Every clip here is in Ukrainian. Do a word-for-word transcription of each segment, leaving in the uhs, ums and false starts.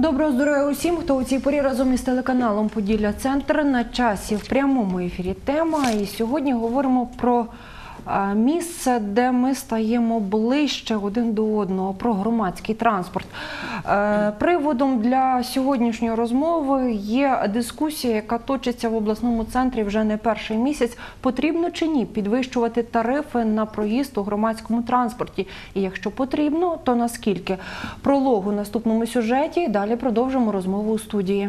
Доброго здоров'я усім, хто у цій порі разом із телеканалом «Поділля-Центр» на часі в прямому ефірі тема. І сьогодні говоримо про місце, де ми стаємо ближче один до одного, про громадський транспорт. Приводом для сьогоднішньої розмови є дискусія, яка точиться в обласному центрі вже не перший місяць. Потрібно чи ні підвищувати тарифи на проїзд у громадському транспорті? І якщо потрібно, то наскільки? Пролог у наступному сюжеті. Далі продовжимо розмову у студії.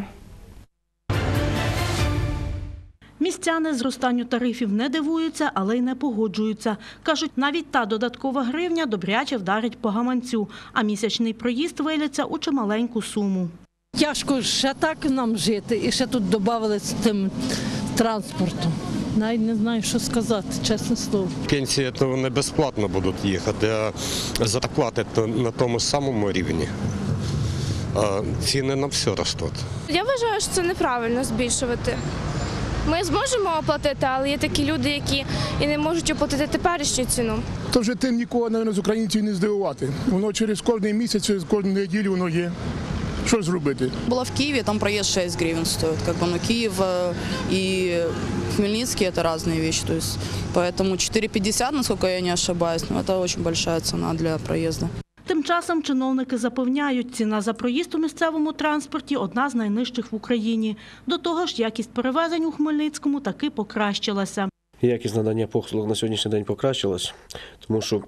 Містяни зростанню тарифів не дивуються, але й не погоджуються. Кажуть, навіть та додаткова гривня добряче вдарить по гаманцю, а місячний проїзд виліться у чималеньку суму. Тяжко ще так нам жити, і ще тут додали з тим транспортом. Навіть не знаю, що сказати, чесне слово. Пенсії то не безплатно будуть їхати, а зарплати то на тому самому рівні. А ціни на все ростуть. Я вважаю, що це неправильно збільшувати. Ми зможемо оплатити, але є такі люди, які і не можуть оплатити теперішню ціну. То вже тим нікого, мабуть, з українців не здивувати. Воно через кожен місяць, через кожну неділю воно є. Що зробити? Була в Києві, там проезд шесть гривен стоит. Как бы, но Киев и Хмельницкий – это разные вещи. То есть, поэтому четыре пятьдесят, насколько я не ошибаюсь, но это очень большая цена для проезда. Тим часом чиновники запевняють, ціна за проїзд у місцевому транспорті – одна з найнижчих в Україні. До того ж, якість перевезень у Хмельницькому таки покращилася. Якість надання послуг на сьогоднішній день покращилась, тому що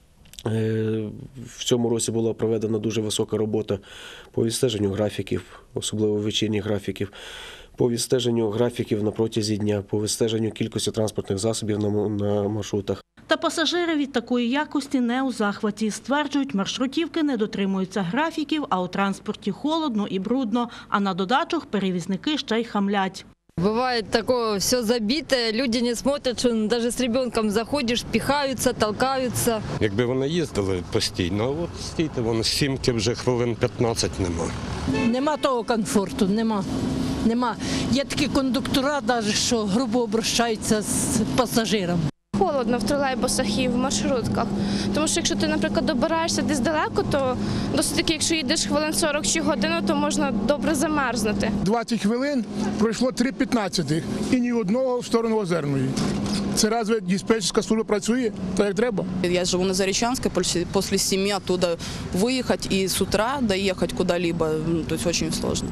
в цьому році була проведена дуже висока робота по відстеженню графіків, особливо вечірніх графіків, по відстеженню графіків на протязі дня, по відстеженню кількості транспортних засобів на маршрутах. Та пасажири від такої якості не у захваті. Стверджують, маршрутівки не дотримуються графіків, а у транспорті холодно і брудно, а на додачу перевізники ще й хамлять. Бывает такое, все забито, люди не смотрят, что даже с ребенком заходишь, пихаются, толкаются. Якби вони їздили постійно, а от стійте, вон сімки вже хвилин п'ятнадцять нема. Нема того комфорту, нема. Нема. Є такі кондуктора, навіть, що грубо обращаються з пасажиром. Холодно в тролейбусах і в маршрутках. Тому що якщо ти, наприклад, добираєшся десь далеко, то досить таки, якщо їдеш хвилин сорок чи годину, то можна добре замерзнути. двадцять хвилин пройшло три п'ятнадцять і ні одного в сторону Озерної. Це разве диспетчерська служба працює так, як треба? Я живу на Заречанской, после семи оттуда выехать и с утра доехать куда-либо, ну, то есть очень сложно.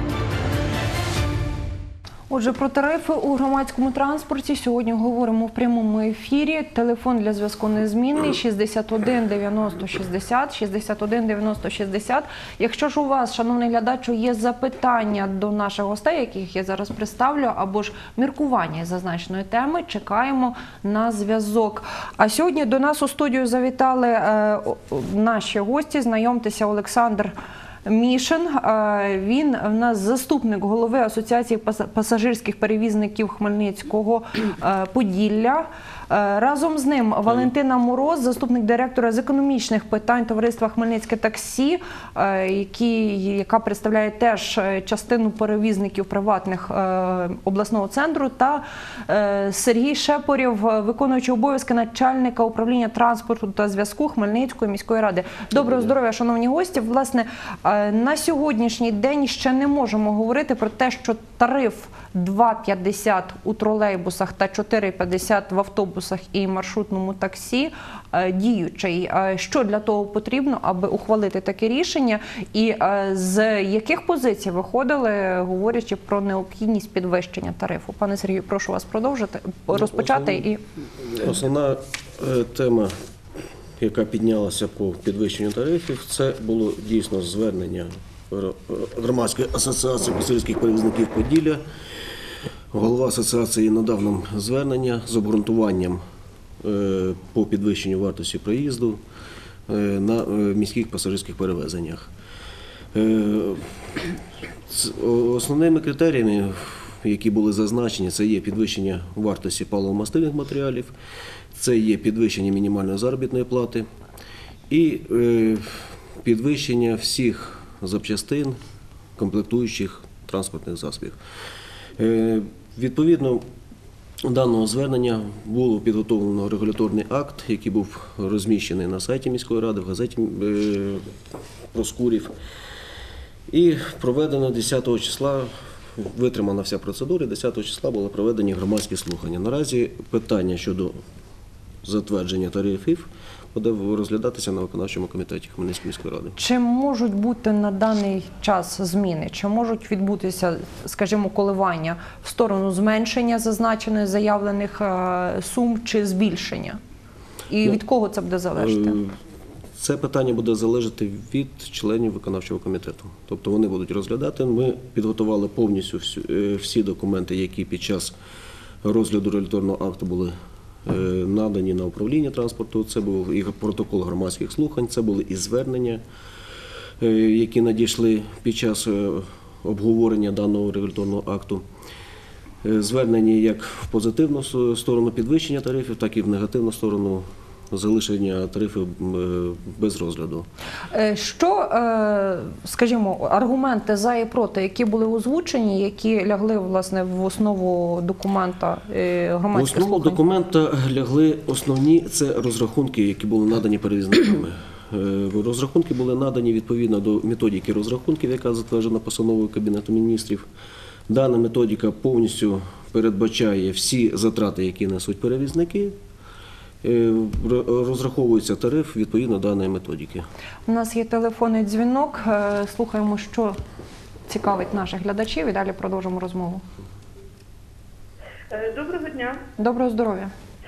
Отже, про тарифи у громадському транспорті сьогодні говоримо в прямому ефірі. Телефон для зв'язку незмінний – шістдесят один дев'яносто шістдесят, шістдесят один дев'яносто шістдесят. Якщо ж у вас, шановний глядачу, є запитання до наших гостей, яких я зараз представлю, або ж міркування зазначеної теми, чекаємо на зв'язок. А сьогодні до нас у студію завітали е, наші гості. Знайомтеся, Олександр Мішин. Він в нас заступник голови Асоціації пасажирських перевізників Хмельницького Поділля. Разом з ним Валентина Мороз, заступник директора з економічних питань товариства «Хмельницьке таксі», які, яка представляє теж частину перевізників приватних обласного центру, та Сергій Шепорів, виконуючий обов'язки начальника управління транспорту та зв'язку Хмельницької міської ради. Доброго здоров'я, шановні гості. Власне, на сьогоднішній день ще не можемо говорити про те, що тариф два п'ятдесят у тролейбусах та чотири п'ятдесят в автобусах і маршрутному таксі діючий. Що для того потрібно, аби ухвалити таке рішення? І з яких позицій виходили, говорячи про необхідність підвищення тарифу? Пане Сергію, прошу вас продовжити, розпочати. І... Основна тема, яка піднялася по підвищенню тарифів, це було дійсно звернення Громадської асоціації пасажирських перевізників Поділля. Голова асоціації надав нам звернення з обґрунтуванням по підвищенню вартості проїзду на міських пасажирських перевезеннях. Основними критеріями, які були зазначені, це є підвищення вартості паливо-мастильних матеріалів, це є підвищення мінімальної заробітної плати і підвищення всіх запчастин, комплектуючих транспортних засобів. Відповідно даного звернення було підготовлено регуляторний акт, який був розміщений на сайті міської ради, в газеті «Проскурів». І проведено десятого числа, витримана вся процедура, десятого числа були проведені громадські слухання. Наразі питання щодо затвердження тарифів буде розглядатися на виконавчому комітеті Хмельницької міської ради. Чи можуть бути на даний час зміни? Чи можуть відбутися, скажімо, коливання в сторону зменшення зазначених заявлених е, сум чи збільшення? І Ну, від кого це буде залежати? Е, Це питання буде залежати від членів виконавчого комітету. Тобто вони будуть розглядати. Ми підготували повністю всі, е, всі документи, які під час розгляду регуляторного акту були е, надані на управління транспорту. Це був і протокол громадських слухань, це були і звернення, е, які надійшли під час е, обговорення даного регуляторного акту. Е, Звернення як в позитивну сторону підвищення тарифів, так і в негативну сторону залишення тарифів без розгляду. Е, Що, е, скажімо, аргументи за і проти, які були озвучені, які лягли, власне, в основу документа е, В громадських основу слухань? документа лягли основні – це розрахунки, які були надані перевізниками. Е, Розрахунки були надані відповідно до методики розрахунків, яка затверджена постановою Кабінету міністрів. Дана методика повністю передбачає всі затрати, які несуть перевізники. Е, Розраховується тариф відповідно даної методики. У нас є телефонний дзвінок. Е, Слухаємо, що цікавить наших глядачів, і далі продовжимо розмову. Е, Доброго дня. Доброго здоров'я.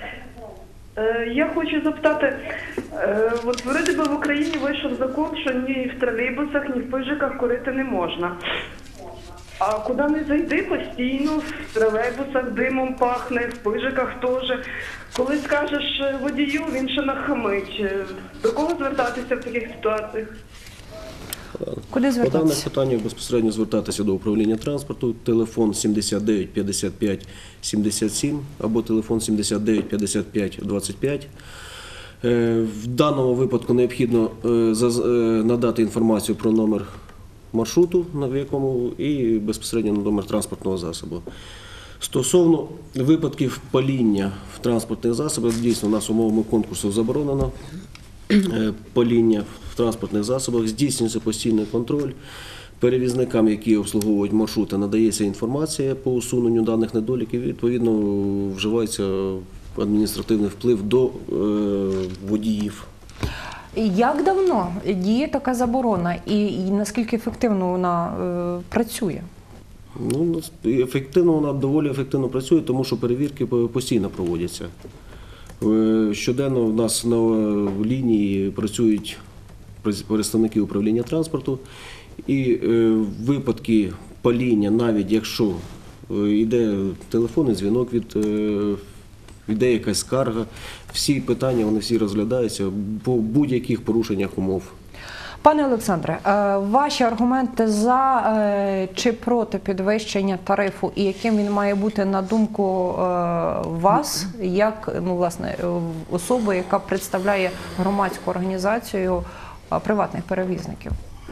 Е, Я хочу запитати, е, от вроде би в Україні вийшов закон, що ні в тролейбусах, ні в пижиках курити не можна. А куди не зайди, постійно в тролейбусах димом пахне, в пижиках теж. Коли скажеш водію, він ще нахамить. Е, До кого звертатися в таких ситуаціях? Куди По даному звертатися? питанню безпосередньо звертатися до управління транспорту, телефон сімдесят дев'ять п'ятдесят п'ять сімдесят сім або телефон сімдесят дев'ять п'ятдесят п'ять двадцять п'ять. Е, В даному випадку необхідно е, заз- е, надати інформацію про номер маршруту, на якому, і безпосередньо на номер транспортного засобу. Стосовно випадків паління в транспортних засобах, дійсно, у нас умовами конкурсу заборонено е, паління в транспортних засобах, здійснюється постійний контроль. Перевізникам, які обслуговують маршрути, надається інформація по усуненню даних недоліків, і, відповідно, вживається адміністративний вплив до е, водіїв. Як давно діє така заборона і, і наскільки ефективно вона е, працює? Ну, ефективно, вона доволі ефективно працює, тому що перевірки постійно проводяться. Е, Щоденно в нас на лінії працюють представники управління транспорту, і е, випадки паління, навіть якщо йде телефонний дзвінок, від, е, йде якась скарга, всі питання, вони всі розглядаються по будь-яких порушеннях умов. Пане Олександре, е, ваші аргументи за е, чи проти підвищення тарифу і яким він має бути на думку е, вас, як, ну, власне, е, особи, яка представляє громадську організацію е, приватних перевізників?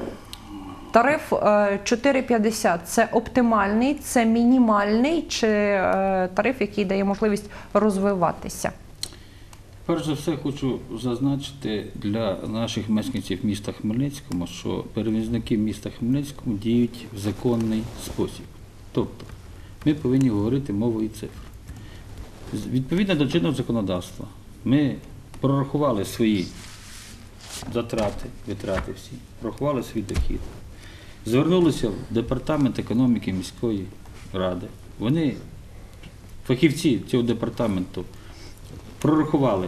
Тариф е, чотири п'ятдесят – це оптимальний, це мінімальний чи е, тариф, який дає можливість розвиватися? Перш за все, хочу зазначити для наших мешканців міста Хмельницького, що перевізники міста Хмельницького діють в законний спосіб. Тобто, ми повинні говорити мовою цифр. Відповідно до чинного законодавства, ми прорахували свої затрати, витрати всі, прорахували свій дохід, звернулися в департамент економіки міської ради. Вони, фахівці цього департаменту, прорахували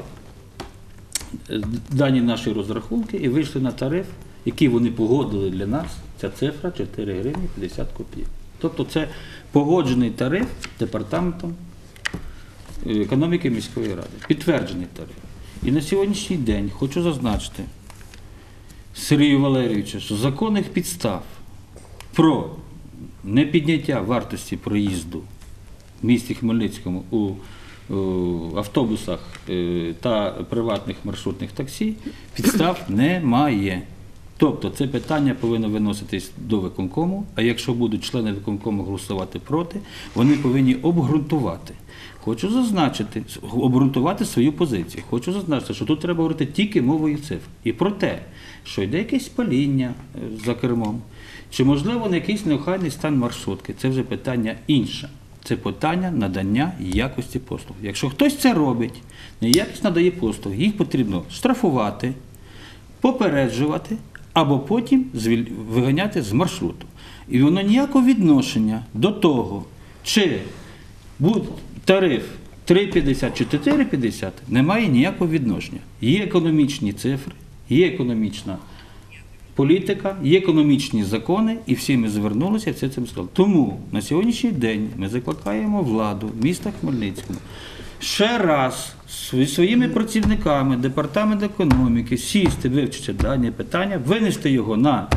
дані наші розрахунки і вийшли на тариф, який вони погодили для нас. Ця цифра чотири гривні п'ятдесят копійок. Тобто це погоджений тариф департаментом економіки міської ради. Підтверджений тариф. І на сьогоднішній день хочу зазначити Сергію Валерійовичу, що законних підстав про непідняття вартості проїзду в місті Хмельницькому у автобусах та приватних маршрутних таксі підстав немає. Тобто це питання повинно виноситись до виконкому, а якщо будуть члени виконкому голосувати проти, вони повинні обґрунтувати. хочу зазначити, обґрунтувати свою позицію. Хочу зазначити, що тут треба говорити тільки мовою цифр. І про те, що йде якесь паління за кермом, чи, можливо, на якийсь неохайний стан маршрутки. Це вже питання інше. Це питання надання якості послуг. Якщо хтось це робить, неякісно надає послуг, їх потрібно штрафувати, попереджувати, або потім виганяти з маршруту. І воно ніякого відношення до того, чи буде тариф три п'ятдесят чи чотири п'ятдесят, не має ніякого відношення. Є економічні цифри, є економічна політика, є економічні закони, і всі ми звернулися, це цим сказали. Тому на сьогоднішній день ми закликаємо владу міста Хмельницького ще раз зі своїми працівниками, департамент економіки, сісти, вивчити дані питання, винести його на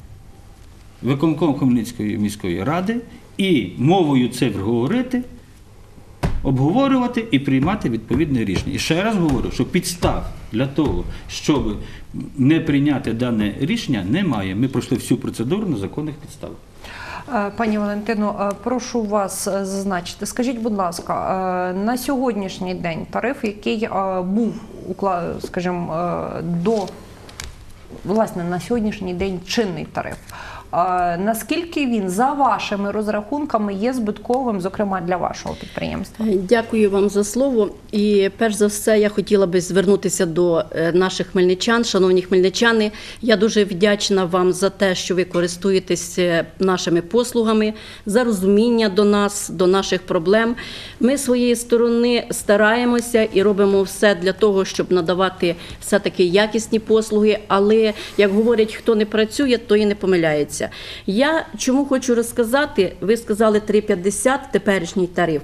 виконком Хмельницької міської ради і мовою цифр говорити, обговорювати і приймати відповідне рішення. І ще раз говорю, що підстав для того, щоб не прийняти дане рішення, немає. Ми пройшли всю процедуру на законних підставах. Пані Валентино, прошу вас зазначити, скажіть, будь ласка, на сьогоднішній день тариф, який був, скажімо, до, власне, на сьогоднішній день чинний тариф, наскільки він, за вашими розрахунками, є збитковим, зокрема, для вашого підприємства? Дякую вам за слово. І перш за все я хотіла би звернутися до наших хмельничан. Шановні хмельничани, я дуже вдячна вам за те, що ви користуєтесь нашими послугами, за розуміння до нас, до наших проблем. Ми з своєї сторони стараємося і робимо все для того, щоб надавати все-таки якісні послуги, але, як говорять, хто не працює, той і не помиляється. Я чому хочу розказати, ви сказали три п'ятдесят, теперішній тариф.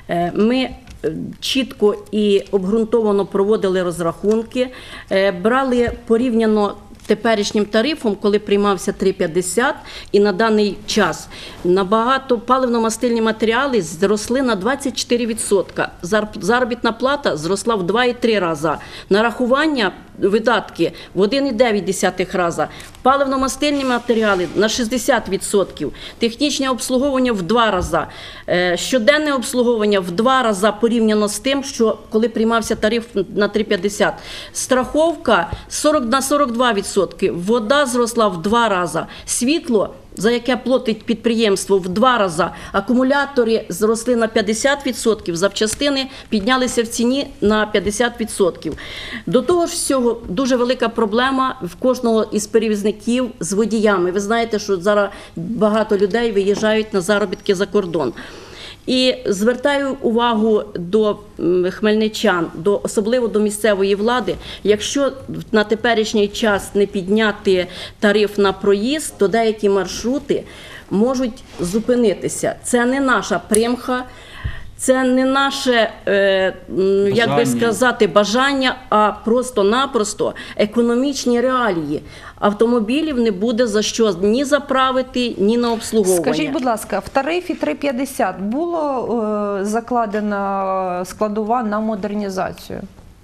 Ми чітко і обґрунтовано проводили розрахунки, брали порівняно теперішнім тарифом, коли приймався три п'ятдесят, і на даний час набагато паливно-мастильні матеріали зросли на двадцять чотири відсотки. Заробітна плата зросла в два і три рази. Нарахування, видатки в один і дев'ять рази. Паливно-мастильні матеріали на шістдесят відсотків. Технічне обслуговування в два рази. Щоденне обслуговування в два рази порівняно з тим, що коли приймався тариф на три п'ятдесят. Страховка на сорок два відсотки. Вода зросла в два рази. Світло, за яке платить підприємство, в два рази. Акумулятори зросли на п'ятдесят відсотків, запчастини піднялися в ціні на п'ятдесят відсотків. До того ж всього, дуже велика проблема в кожного із перевізників з водіями. Ви знаєте, що зараз багато людей виїжджають на заробітки за кордон. І звертаю увагу до хмельничан, до, особливо до місцевої влади, якщо на теперішній час не підняти тариф на проїзд, то деякі маршрути можуть зупинитися. Це не наша примха, це не наше, е, як би сказати, бажання, а просто-напросто економічні реалії. Автомобілів не буде за що ні заправити, ні на обслуговування. Скажіть, будь ласка, в тарифі три п'ятдесят було е, закладена складова на модернізацію?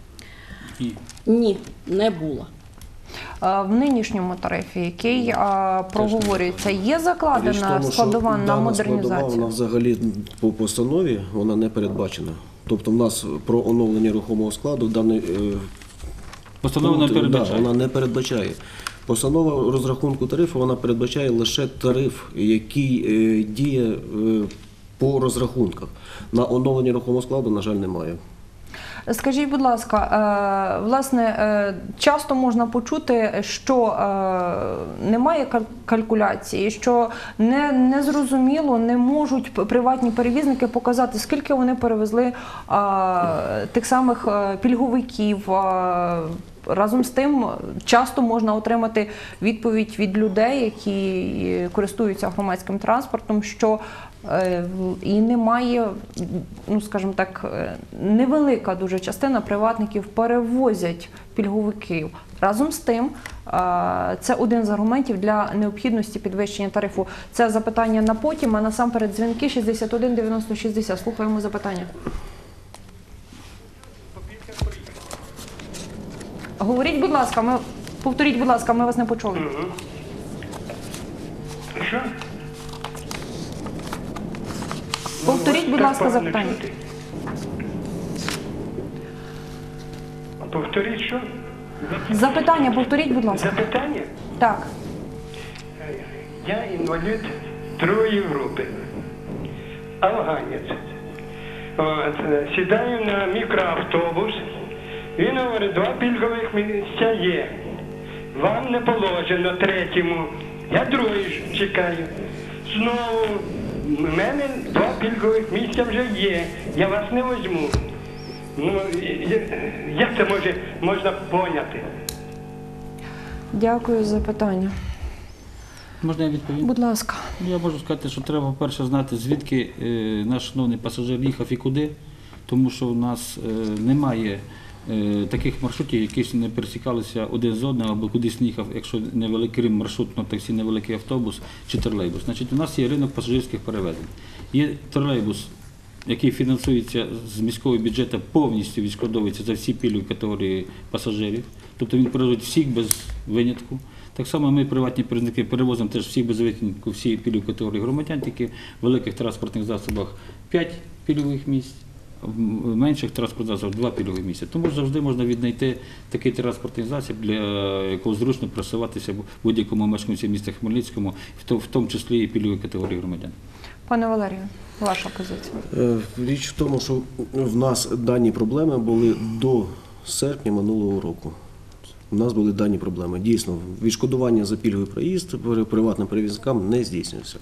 Ні. Ні, не було. В нинішньому тарифі, який а, проговорюється, є закладена тому, складова на модернізацію? Складова, вона взагалі по постанові вона не передбачена. Тобто в нас про оновлення рухомого складу даний постанова не передбачає. Да, вона не передбачає. Постанова розрахунку тарифу вона передбачає лише тариф, який е, діє е, по розрахунках. На оновлення рухомого складу, на жаль, немає. Скажіть, будь ласка, власне, часто можна почути, що немає калькуляції, що не, не зрозуміло, не можуть приватні перевізники показати, скільки вони перевезли тих самих пільговиків. Разом з тим, часто можна отримати відповідь від людей, які користуються громадським транспортом, що і немає, ну скажімо так, невелика дуже частина приватників перевозять пільговиків. Разом з тим, це один з аргументів для необхідності підвищення тарифу. Це запитання на потім, а насамперед дзвінки шістдесят один дев'яносто шістдесят. Слухаємо запитання. Говоріть, будь ласка, ми... повторіть, будь ласка, ми вас не почули. Що? Повторіть, будь ласка, запитання. Повторіть, що? Запитання повторіть, будь ласка. Запитання? Так. Я інвалід другої групи. Афганець. От, сідаю на мікроавтобус. Він говорить, два пільгових місця є. Вам не положено третьому. Я другий чекаю. Знову, в мене два пільгових місця вже є. Я вас не візьму. Ну, як це може, можна поняти? Дякую за питання. Можна я відповім? Будь ласка. Я можу сказати, що треба, по-перше, знати, звідки е, наш шановний пасажир їхав і куди, тому що у нас е, немає е, таких маршрутів, які не пересікалися один з одним, або кудись не їхав, якщо невеликий, крім маршрутного таксі, невеликий автобус чи тролейбус. Значить, у нас є ринок пасажирських перевезень. Є тролейбус, який фінансується з міського бюджету, повністю відшкодовується за всі пільгові категорії пасажирів, тобто він перевозить всіх без винятку. Так само ми, приватні перевізники, перевозимо теж всіх без винятку, всі пільгові категорії громадян, тільки в великих транспортних засобах п'ять пільгових місць, в менших транспортних засобах два пільгові місця. Тому завжди можна віднайти такий транспортний засіб, для якого зручно просуватися будь-якому мешканцю міста Хмельницькому, в тому числі і пільгові категорії громадян. Пане Валерію, ваша позиція. Річ в тому, що в нас дані проблеми були до серпня минулого року. У нас були дані проблеми. Дійсно, відшкодування за пільговий проїзд приватним перевізникам не здійснюється.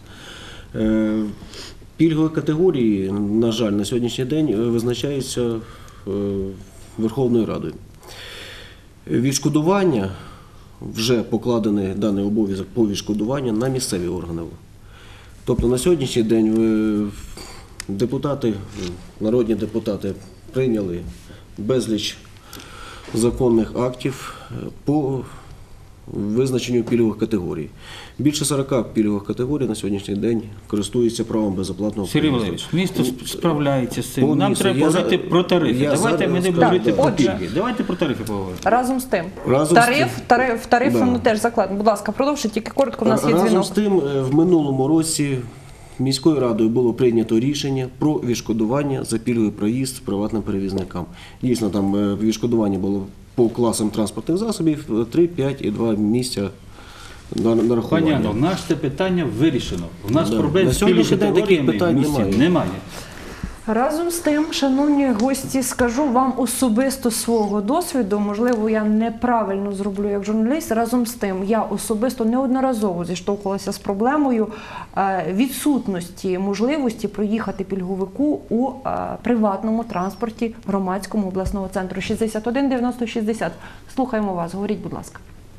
Пільгові категорії, на жаль, на сьогоднішній день визначаються Верховною Радою. Відшкодування, вже покладений даний обов'язок по відшкодуванню на місцеві органи. Тобто на сьогоднішній день депутати, народні депутати прийняли безліч законних актів по визначенню пільгових категорій. Більше сорока пільгових категорій на сьогоднішній день користуються правом безоплатного Сергій проїзду. Валерійович, місто справляється з цим. По Нам місту. треба Я говорити за- про тарифи. я Давайте зараз ми не скажу, говорити да. про Отже. пільги. Давайте про тарифи поговоримо. Разом з тим, Разом з тариф, тим. тариф, тариф Да. ну, теж закладено. Будь ласка, продовжуйте, тільки коротко, в нас є Разом дзвінок. з тим, в минулому році міською радою було прийнято рішення про відшкодування за пільговий проїзд приватним перевізникам. Дійсно, там е, відшкодування було по класам транспортних засобів три, п'ять і два місця на Пані нарахування. Анно, наше це питання вирішено. У нас Да. проблем На з пільговими сьогоднішній день таких категоріями питань в місті немає. немає. Разом з тим, шановні гості, скажу вам особисто свого досвіду, можливо, я неправильно зроблю як журналіст. Разом з тим, я особисто неодноразово зіштовхувалася з проблемою е, відсутності можливості проїхати пільговику у е, приватному транспорті громадському обласного центру. шістдесят один дев'яносто шістдесят. Слухаємо вас, говоріть, будь ласка.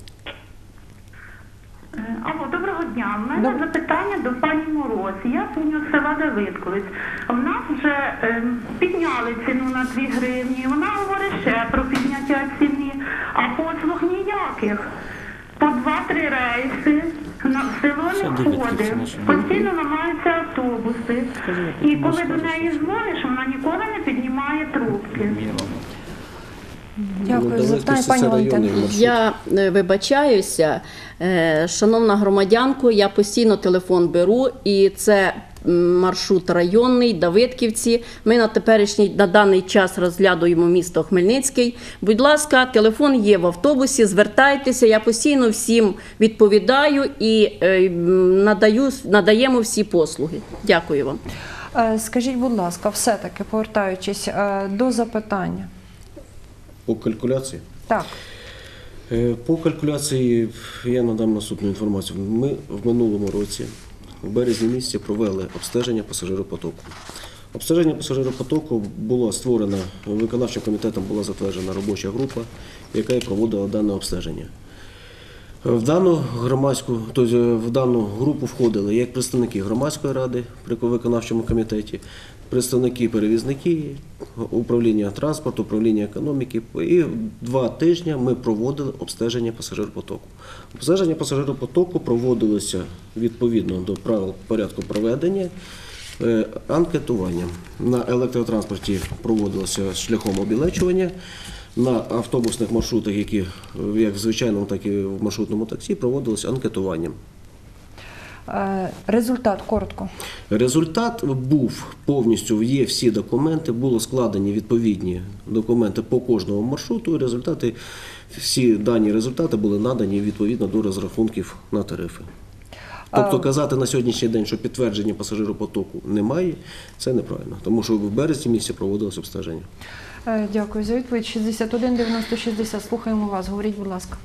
Алло, доброго дня. У мене Доб- запитання до пані Мороз. Я сьогодні з села Давидковець. В нас вже е, підняли ціну на дві гривні. Вона говорить ще про підняття ціни, а послуг ніяких. По два-три рейси на в село Все не дивитесь, ходить. наші Постійно ламаються автобуси. І коли до неї дзвониш, вона ніколи не піднімає трубки. Дякую за запитання, пані Валентина. Я е, вибачаюся, Е, шановна громадянко, я постійно телефон беру, і це м, маршрут районний, Давидківці. Ми на теперішній, на даний час розглядуємо місто Хмельницький. Будь ласка, телефон є в автобусі, звертайтеся, я постійно всім відповідаю і е, м, надаю, надаємо всі послуги. Дякую вам. Е, Скажіть, будь ласка, все-таки, повертаючись е, до запитання. По калькуляції? Так. Е, По калькуляції я надам наступну інформацію. Ми в минулому році, в березні місяці, провели обстеження пасажиропотоку. Обстеження пасажиропотоку було створено, виконавчим комітетом була затверджена робоча група, яка і проводила дане обстеження. В дану громадську, тобто в дану групу входили як представники громадської ради при виконавчому комітеті, представники перевізники, управління транспорту, управління економіки. І два тижні ми проводили обстеження пасажиропотоку. Обстеження пасажиропотоку проводилося відповідно до правил порядку проведення. Е, Анкетування на електротранспорті проводилося шляхом обілечування. На автобусних маршрутах, які як в звичайному, так і в маршрутному таксі, проводилося анкетування. Е, Результат коротко. Результат був повністю, є всі документи, було складені відповідні документи по кожному маршруту, і результати, всі дані результати були надані відповідно до розрахунків на тарифи. Тобто казати на сьогоднішній день, що підтвердження пасажиропотоку немає, це неправильно, тому що в березні місяці проводилось обстеження. Е, Дякую за відповідь. шістдесят один дев'яносто шістдесят. Слухаємо вас. Говоріть, будь ласка.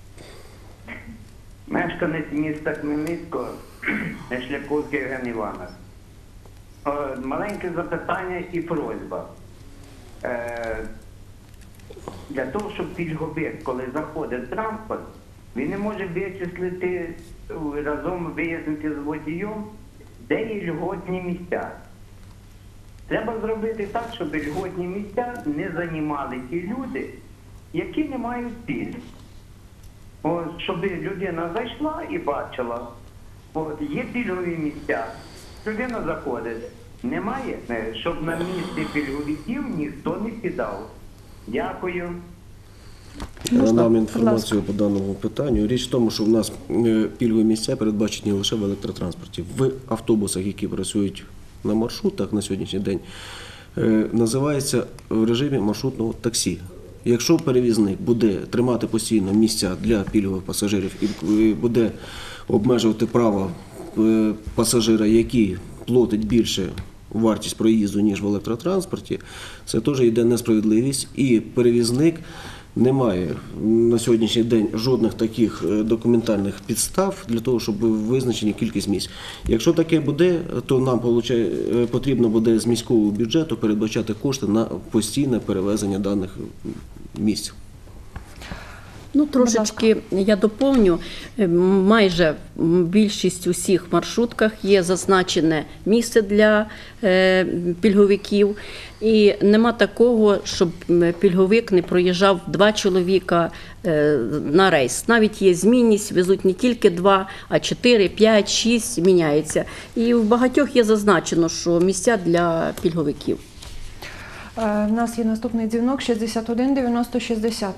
Мешканець міста Хмельницького, Шляховський Євген Іванович. Е, Маленьке запитання і просьба. Е, Для того, щоб пільговик, коли заходить транспорт, він не може вичислити, разом вияснити з водієм, де є льготні місця. Треба зробити так, щоб льготні місця не займали ті люди, які не мають пільг. От, щоб людина зайшла і бачила, от, є пільгові місця, людина заходить. Немає, щоб на місці пільговиків ніхто не сідав. Дякую. Я надам інформацію по даному питанню. Річ в тому, що в нас е, пільгові місця передбачені лише в електротранспорті. В автобусах, які працюють на маршрутах на сьогоднішній день, е, називається в режимі маршрутного таксі. Якщо перевізник буде тримати постійно місця для пільгових пасажирів і буде обмежувати право е, пасажира, який платить більше вартість проїзду, ніж в електротранспорті, це теж йде несправедливість, і перевізник не має на сьогоднішній день жодних таких документальних підстав для того, щоб визначені кількість місць. Якщо таке буде, то нам потрібно буде з міського бюджету передбачати кошти на постійне перевезення даних місць. Ну, трошечки я доповню. Майже більшість усіх маршрутках є зазначене місце для е, пільговиків. І нема такого, щоб пільговик не проїжджав два чоловіка е, на рейс. Навіть є змінність, везуть не тільки два, а чотири, п'ять, шість міняється. І в багатьох є зазначено, що місця для пільговиків. Е, У нас є наступний дзвінок шістдесят один дев'яносто шістдесят.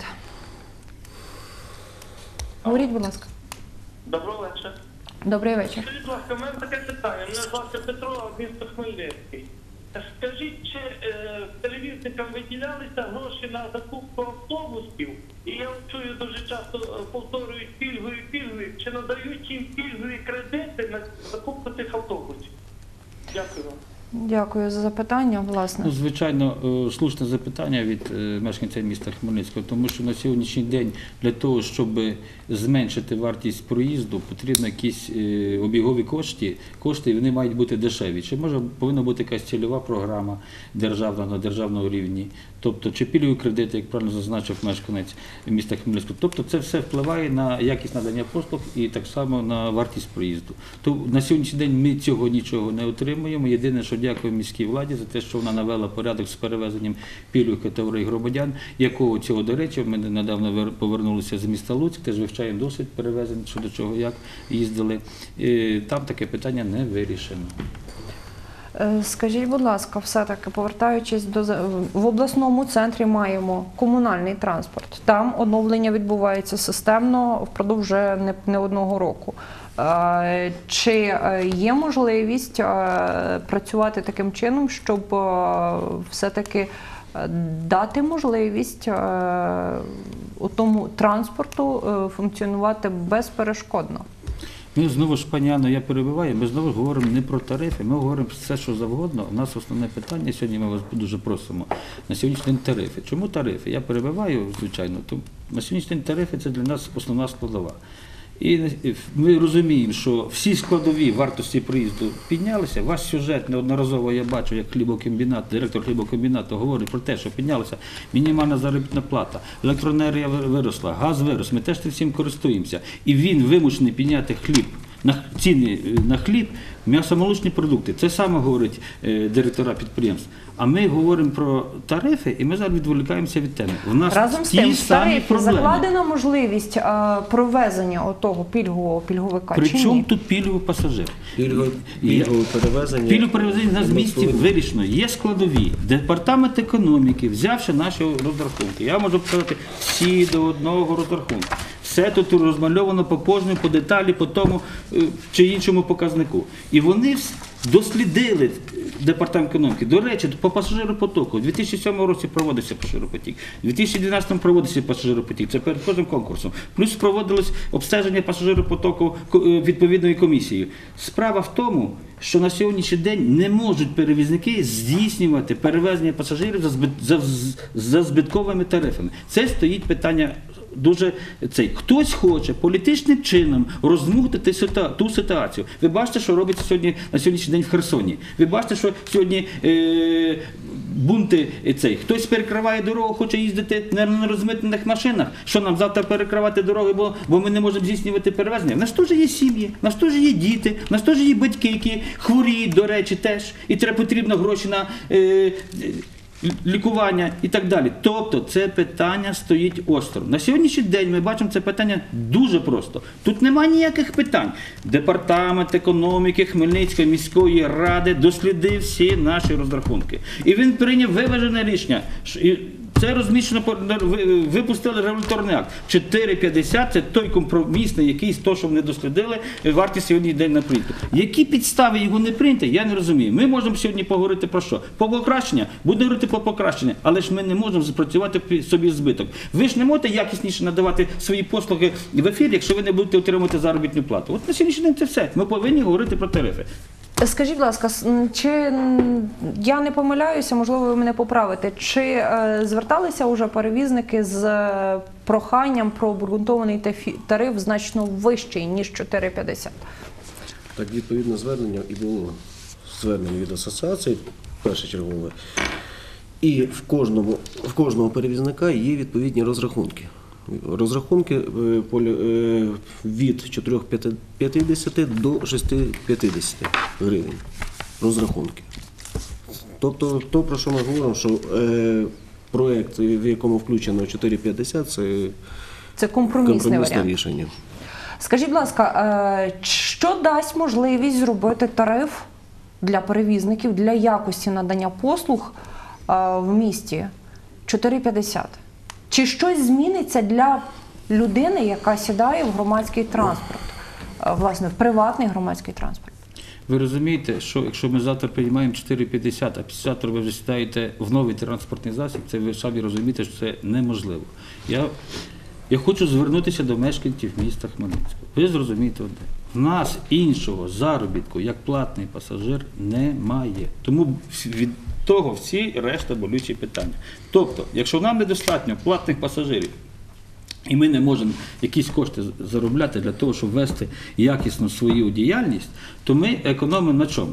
Говоріть, будь ласка. Доброго вечора. Добрий вечір. Скажіть, будь ласка, у мене таке питання. Мене звати Петро, місто Хмельницький. Скажіть, чи е, перевізникам виділялися гроші на закупку автобусів? І я чую дуже часто повторюють пільгові пільгові. Чи надають їм пільгові кредити на закупку цих автобусів? Дякую вам. Дякую за запитання, власне. Ну, звичайно, слушне запитання від мешканця міста Хмельницького, тому що на сьогоднішній день для того, щоб зменшити вартість проїзду, потрібно якісь обігові кошти, кошти, і вони мають бути дешеві. Чи може повинна бути якась цільова програма державна на державному рівні, тобто чи пільгові кредити, як правильно зазначив мешканець міста Хмельницького. Тобто це все впливає на якість надання послуг і так само на вартість проїзду. То на сьогоднішній день ми цього нічого не отримуємо. Єдине, що дякую міській владі за те, що вона навела порядок з перевезенням пільгових категорій громадян, якого цього, до речі, ми недавно повернулися з міста Луцьк, теж вивчаємо досвід перевезень, що до чого, як їздили. І там таке питання не вирішено. Скажіть, будь ласка, все-таки, повертаючись до... В обласному центрі маємо комунальний транспорт. Там оновлення відбувається системно впродовж вже не, не одного року. Чи є можливість працювати таким чином, щоб все-таки дати можливість тому транспорту функціонувати безперешкодно? Ми знову ж, пані Анно, я перебиваю, ми знову говоримо не про тарифи, ми говоримо все, що завгодно. У нас основне питання, сьогодні ми вас дуже просимо, на сьогоднішній день тарифи. Чому тарифи? Я перебиваю, звичайно, то на сьогоднішній день тарифи – це для нас основна складова. І ми розуміємо, що всі складові вартості проїзду піднялися. Ваш сюжет неодноразово я бачу, як хлібокомбінат, директор хлібокомбінату говорить про те, що піднялася мінімальна заробітна плата, електроенергія виросла, газ вирос, ми теж цим користуємося. І він вимушений підняти хліб, на ціни на хліб, м'ясомолочні продукти. Це саме говорить е, директора підприємств. А ми говоримо про тарифи, і ми зараз відволікаємося від теми. У нас разом з ті тим, в самі тарифі проблеми. закладена можливість а, провезення отого пільгового пільговика, чи ні? Причому тут пільговий пасажир? Пільгове перевезення. Пільгове перевезення на місці вирішено. Є складові. Департамент економіки, взявши наші розрахунки, я можу показати всі до одного розрахунку. все тут розмальовано по кожному, по деталі, по тому е, чи іншому показнику. І вони вс- дослідили департамент економіки. До речі, по пасажиропотоку. У дві тисячі сьомому році проводився пасажиропотік, у дві тисячі дванадцятому проводився пасажиропотік. Це перед кожним конкурсом. Плюс проводилось обстеження пасажиропотоку ко- е, відповідною комісією. Справа в тому, що на сьогоднішній день не можуть перевізники здійснювати перевезення пасажирів за, збит, за, за збитковими тарифами. Це стоїть питання дуже цей. Хтось хоче політичним чином розмутити ситуа- ту ситуацію. Ви бачите, що робиться сьогодні на сьогоднішній день в Херсоні. Ви бачите, що сьогодні е, бунти е, цей. Хтось перекриває дорогу, хоче їздити на нерозмитнених машинах. Що нам завтра перекривати дороги, бо, бо ми не можемо здійснювати перевезення? В нас теж є сім'ї, в нас теж є діти, в нас теж є батьки, які хворіють, до речі, теж. І треба потрібно гроші на е, лікування і так далі. Тобто це питання стоїть остро. На сьогоднішній день ми бачимо це питання дуже просто. Тут немає ніяких питань. Департамент економіки Хмельницької міської ради дослідив всі наші розрахунки. І він прийняв виважене рішення. І це розміщено, випустили регуляторний акт. чотири п'ятдесят – це той компромісний, якийсь, то, що вони дослідили, вартість сьогодні йде на проєкту. Які підстави його не прийняти, я не розумію. Ми можемо сьогодні поговорити про що? По покращення? Буде говорити про покращення, але ж ми не можемо запрацювати собі збиток. Ви ж не можете якісніше надавати свої послуги в ефірі, якщо ви не будете отримувати заробітну плату. От на сьогоднішній день це все. Ми повинні говорити про тарифи. Скажіть, будь ласка, чи я не помиляюся, можливо, ви мене поправите, чи е, зверталися вже перевізники з е, проханням про обґрунтований тариф значно вищий, ніж чотири п'ятдесят? Так, відповідно звернення і було звернення від асоціації першочергове. І в кожному, в кожного перевізника є відповідні розрахунки. Розрахунки від чотири п'ятдесят до шість п'ятдесят гривень. Розрахунки. Тобто, то, про що ми говоримо, що е, проєкт, в якому включено чотири п'ятдесят, це, це компромісне компромісне рішення. Скажіть, будь ласка, що дасть можливість зробити тариф для перевізників, для якості надання послуг в місті чотири п'ятдесят? Чи щось зміниться для людини, яка сідає в громадський транспорт, власне, в приватний громадський транспорт? Ви розумієте, що якщо ми завтра приймаємо чотири п'ятдесят, а післязавтра ви вже сідаєте в новий транспортний засіб, це ви самі розумієте, що це неможливо. Я, я хочу звернутися до мешканців міста Хмельницького. Ви зрозумієте одне. В нас іншого заробітку, як платний пасажир, немає. Тому від того всі решта болючі питання. Тобто, якщо нам недостатньо платних пасажирів, і ми не можемо якісь кошти заробляти для того, щоб вести якісно свою діяльність, то ми економимо на чому?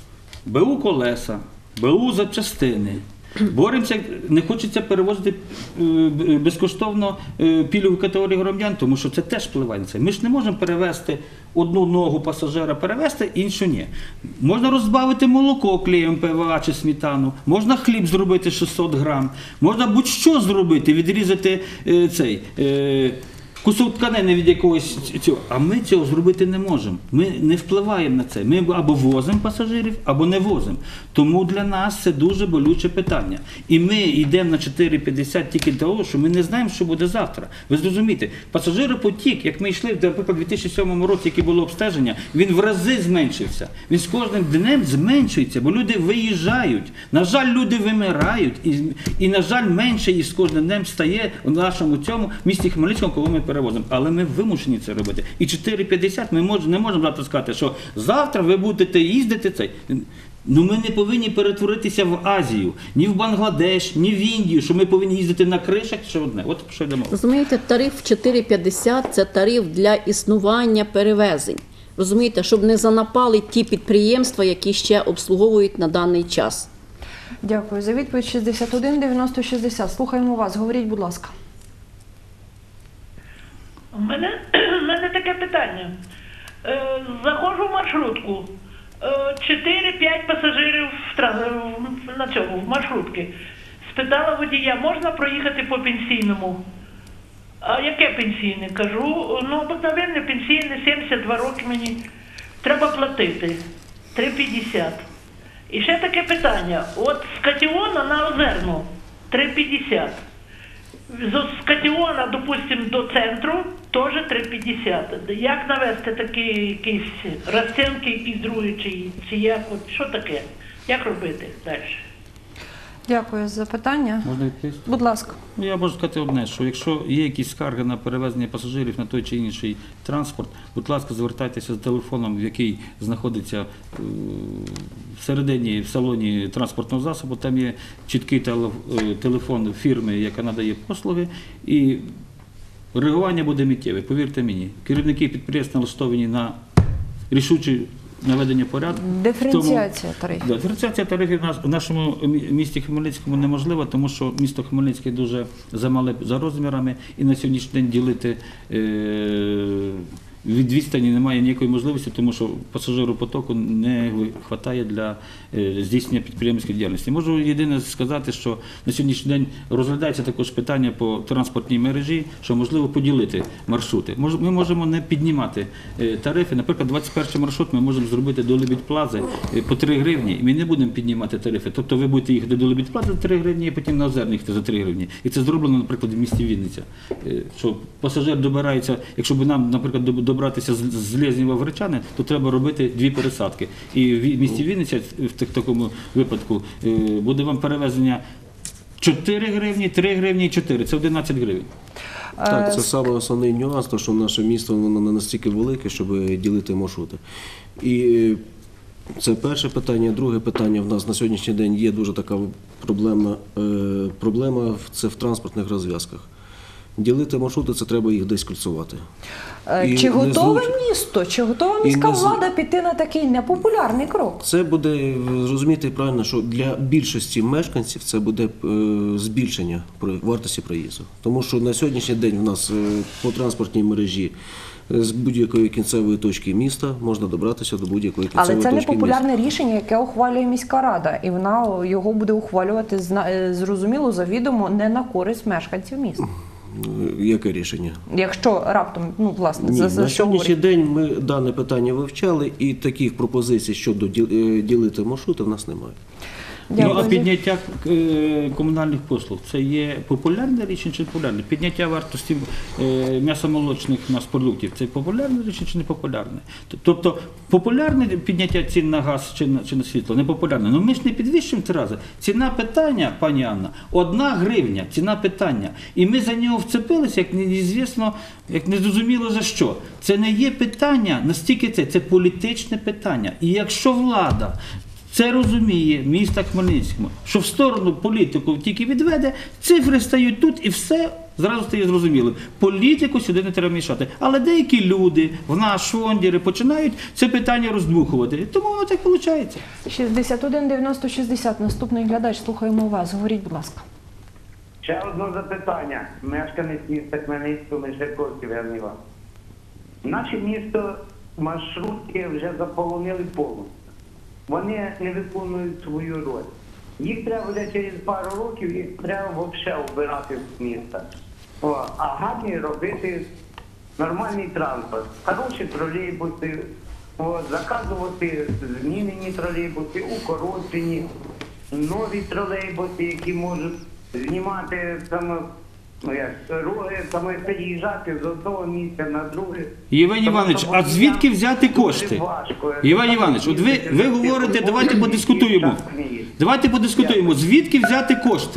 БУ колеса, БУ запчастини. Боремося, не хочеться перевозити безкоштовно пільгову категорію громадян, тому що це теж впливає на це. Ми ж не можемо перевезти одну ногу пасажира, перевезти, іншу ні. Можна розбавити молоко клеєм ПВА чи сметану, можна хліб зробити шістсот грам, можна будь-що зробити, відрізати е, цей... Е, кусок тканини від якогось цього. А ми цього зробити не можемо. Ми не впливаємо на це. Ми або возимо пасажирів, або не возимо. Тому для нас це дуже болюче питання. І ми йдемо на чотири п'ятдесят тільки того, що ми не знаємо, що буде завтра. Ви зрозумієте, пасажиропотік, як ми йшли, наприклад, у дві тисячі сьомому році, яке було обстеження, він в рази зменшився. Він з кожним днем зменшується, бо люди виїжджають. На жаль, люди вимирають. І, і на жаль, менше їх з кожним днем стає у нашому цьому місті Хмельницькому, коли ми перевозимо. Але ми вимушені це робити. І чотири п'ятдесят ми мож, не можемо завтра сказати, що завтра ви будете їздити цей. Ну ми не повинні перетворитися в Азію, ні в Бангладеш, ні в Індію, що ми повинні їздити на кришах, що одне. От що йдемо. Розумієте, тариф чотири п'ятдесят – це тариф для існування перевезень. Розумієте, щоб не занапали ті підприємства, які ще обслуговують на даний час. Дякую за відповідь. шістдесят один дев'яносто шістдесят. Слухаємо вас. Говоріть, будь ласка. У мене, у мене таке питання. Е, заходжу в маршрутку. Е, чотири-п'ять пасажирів в, на цьому, в маршрутки. Спитала водія, можна проїхати по пенсійному? А яке пенсійне? Кажу, ну, обикновенне пенсійне, сімдесят два роки мені. Треба платити. три п'ятдесят. І ще таке питання. От з Катіона на Озерну три п'ятдесят. З Катіона, допустим, до центру теж три п'ятдесят. Як навести такі якісь розцінки, якісь другі, чи, чи як, от що таке? Як робити далі? Дякую за запитання. Можна відповісти? Будь ласка. Ну, я можу сказати одне, що якщо є якісь скарги на перевезення пасажирів на той чи інший транспорт, будь ласка, звертайтеся з телефоном, який знаходиться е, всередині, в салоні транспортного засобу. Там є чіткий теле- е, телефон фірми, яка надає послуги, і реагування буде миттєве, повірте мені. Керівники підприємств налаштовані на рішучі наведення порядку. Диференціація Тому- тарифів. Да, диференціація тарифів в нас- в нашому мі- місті Хмельницькому неможлива, тому що місто Хмельницьке дуже замале за розмірами, і на сьогоднішній день ділити е, від відстані немає ніякої можливості, тому що пасажиропотоку не вистачає для е, здійснення підприємницької діяльності. Можу єдине сказати, що на сьогоднішній день розглядається також питання по транспортній мережі, що можливо поділити маршрути. Мож- Ми можемо не піднімати е, тарифи. Наприклад, двадцять перший маршрут ми можемо зробити до Лебідь-Плази е, по три гривні, і ми не будемо піднімати тарифи. Тобто ви будете їхати до Лебідь-Плази за три гривні, і потім на Озерне їхати за три гривні. І це зроблено, наприклад, в місті Вінниця. Е, Що пасажир добирається, якщо б нам, наприклад, доб- добратися з з Лезнєва в Гречани, то треба робити дві пересадки. І в місті Вінниця в так- такому випадку е, буде вам перевезення чотири гривні, три гривні і чотири. Це одинадцять гривень. Так, це саме основний нюанс, тому що наше місто воно не настільки велике, щоб ділити маршрути. І це перше питання. Друге питання в нас на сьогоднішній день є дуже така проблема, е, проблема в- це в транспортних розв'язках. Ділити маршрути, це треба їх десь кольцувати. Е, І Чи не готове зручно. місто, чи готова І міська не з- влада піти на такий непопулярний крок? Це буде, зрозуміти правильно, що для більшості мешканців це буде е, збільшення про- вартості проїзду. Тому що на сьогоднішній день в нас е, по транспортній мережі е, з будь-якої кінцевої точки міста можна добратися до будь-якої кінцевої Але це точки міста. непопулярне рішення, яке ухвалює міська рада, і вона його буде ухвалювати зна- е, зрозуміло, завідомо не на користь мешканців міста. Яке рішення? Якщо раптом, ну власне, Ні, за, за на що сьогоднішній говорить? день ми дане питання вивчали, і таких пропозицій щодо діл- е, ділити маршрути в нас немає. Ну, а підняття е, комунальних послуг – це є популярне рішення чи не популярне? Підняття вартості е, м'ясомолочних у нас продуктів – це популярне рішення чи не популярне? Тобто популярне підняття цін на газ чи на, чи на світло, не популярне. Ну ми ж не підвищуємо три рази. Ціна питання, пані Анна, одна гривня, ціна питання. І ми за нього вцепилися, як неізвісно, як не зрозуміло за що. Це не є питання, настільки це, це політичне питання. І якщо влада це розуміє міста Хмельницького, що в сторону політику тільки відведе, цифри стають тут і все зразу стає зрозуміло. Політику сюди не треба мішати. Але деякі люди, в нас швондіри, починають це питання роздмухувати. Тому воно так виходить. шістдесят один дев'яносто шістдесят. Наступний глядач, слухаємо вас. Говоріть, будь ласка. Ще одне запитання. Мешканець міста Хмельницького, Мешерковський Євген Іванович. Наше місто маршрутки вже заполонили повністю. Вони не виконують свою роль. Їх треба буде через пару років, їх треба взагалі вбирати з міста. О, а гарні робити нормальний транспорт, хороші тролейбуси, о, заказувати змінені тролейбуси, укорочені, нові тролейбуси, які можуть знімати саме, ну, як, роги, саме переїжджати з одного місця на друге. Євген Іванович, а звідки взяти кошти? Євген Іванович, от ви, ви говорите, давайте подискутуємо. Давайте подискутуємо, звідки взяти кошти?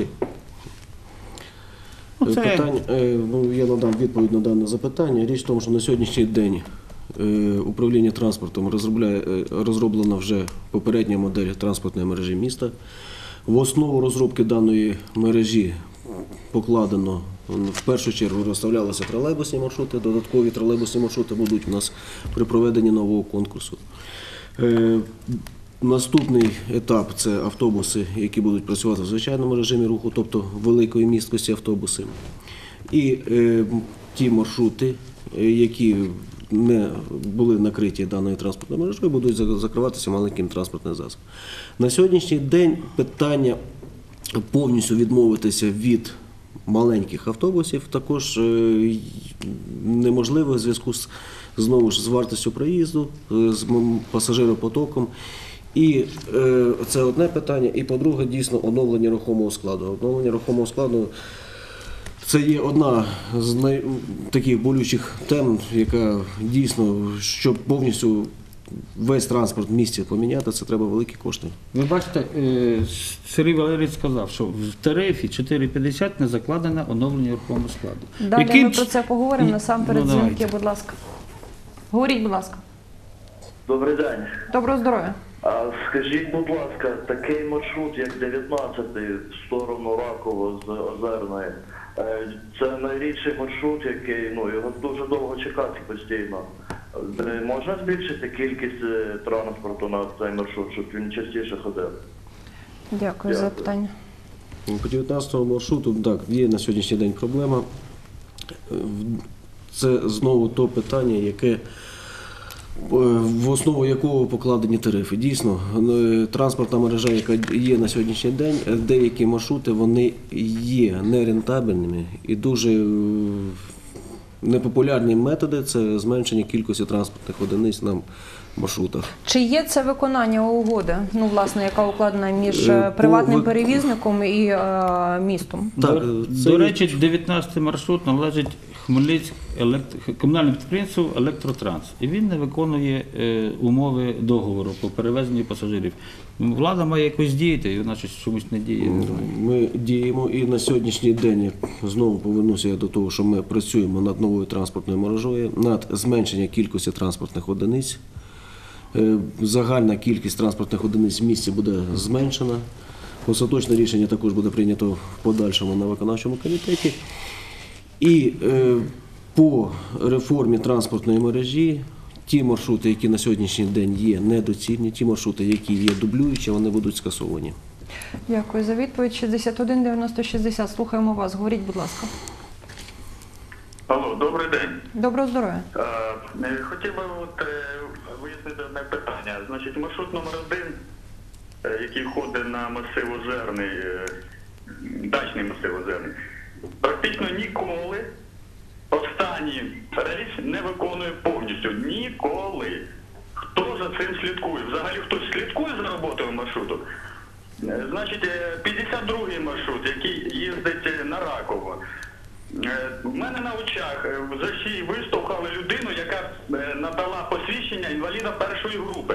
Оце... Питання, е, ну, я надам відповідь на дане запитання. Річ в тому, що на сьогоднішній день е, управління транспортом розробляє, е, розроблена вже попередня модель транспортної мережі міста. В основу розробки даної мережі покладено, в першу чергу розставлялися тролейбусні маршрути, додаткові тролейбусні маршрути будуть у нас при проведенні нового конкурсу. Е, Наступний етап – це автобуси, які будуть працювати в звичайному режимі руху, тобто великої місткості автобуси. І е, ті маршрути, е, які не були накриті даною транспортною мережею, будуть закриватися маленьким транспортним засобом. На сьогоднішній день питання повністю відмовитися від маленьких автобусів також е, неможливо в зв'язку з, знову ж, з вартістю проїзду, з пасажиропотоком. І е, це одне питання. І по-друге, дійсно, оновлення рухомого складу. Оновлення рухомого складу Це є одна з най... таких болючих тем, яка дійсно, щоб повністю весь транспорт в місті поміняти, це треба великі кошти. Ви бачите, е, Сергій Валерійович сказав, що в тарифі чотири п'ятдесят не закладено оновлення рухомого складу. Далі Яким ми ч- про це поговоримо. Ні, Насамперед ну, дзвінки, давайте. будь ласка. Говоріть, будь ласка. Добрий день. Доброго здоров'я. А скажіть, будь ласка, такий маршрут, як дев'ятнадцятий в сторону Ракова з Озерної, е, це найрідший маршрут, який, ну, його дуже довго чекати постійно. Е, Можна збільшити кількість е, транспорту на цей маршрут, щоб він частіше ходив? Дякую за запитання. По дев'ятнадцятому маршруту, так, є на сьогоднішній день проблема. Це знову то питання, яке, в основу якого покладені тарифи. Дійсно, транспортна мережа, яка є на сьогоднішній день, деякі маршрути, вони є нерентабельними і дуже непопулярні методи – це зменшення кількості транспортних одиниць на маршрутах. Чи є це виконання угоди, ну, власне, яка укладена між Е, приватним по- перевізником і е, містом? Так, До, це до є- речі, дев'ятнадцятий маршрут належить Хмельницьк електро... комунальному підприємству «Електротранс». І він не виконує е, умови договору по перевезенню пасажирів. Влада має якось діяти, і вона щось чомусь не діє. Не знаю. Ми діємо і на сьогоднішній день, я знову повернуся до того, що ми працюємо над новою транспортною мережею, над зменшенням кількості транспортних одиниць. Е, Загальна кількість транспортних одиниць в місті буде зменшена. Остаточне рішення також буде прийнято в подальшому на виконавчому комітеті. І е, по реформі транспортної мережі ті маршрути, які на сьогоднішній день є недоцільні, ті маршрути, які є дублюючі, вони будуть скасовані. Дякую за відповідь. шістдесят один дев'яносто шістдесят. Слухаємо вас. Говоріть, будь ласка. Алло, добрий день. Доброго здоров'я. Е, Хотів би от, е, вияснити одне питання. Значить, маршрут номер один, е, який ходить на масив Озерний, е, дачний масив Озерний, практично ніколи останній рейс не виконує повністю. Ніколи. Хто за цим слідкує? Взагалі хтось слідкує за роботою маршруту? Е, Значить, е, п'ятдесят другий маршрут, який їздить е, на Раково. Е, В мене на очах е, в ЗАШі виштовхали людину, яка е, надала посвідчення інваліда першої групи.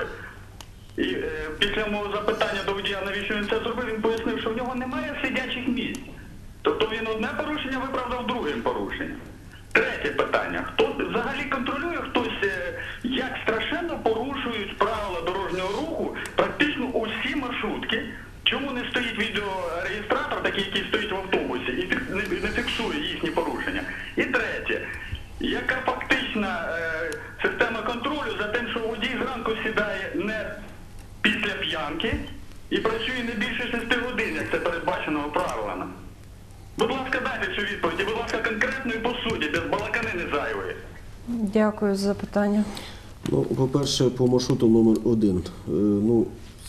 І е, після мого запитання до водія, навіщо він це зробив, він пояснив, що в нього немає сидячих місць. Тобто він одне порушення виправдав другим порушенням. Третє питання. Хто взагалі контролює хтось, е, як страшенно порушують правила дорожнього руху практично усі маршрутки? Чому не стоїть відеореєстратор, такий, який стоїть в автобусі, і фік- не, не фіксує їхні порушення? І третє. Яка фактична е, система контролю за тим, що водій зранку сідає не після п'янки і працює не більше шести годин, як це передбачено правилами? Будь ласка, дайте цю відповідь. І, будь ласка, конкретно і по суті, без балаканини зайвої. Дякую за запитання. Ну, по-перше, по маршруту номер один. Е, Ну,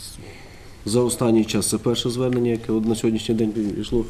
за останній час це перше звернення, яке от на сьогоднішній день пішло.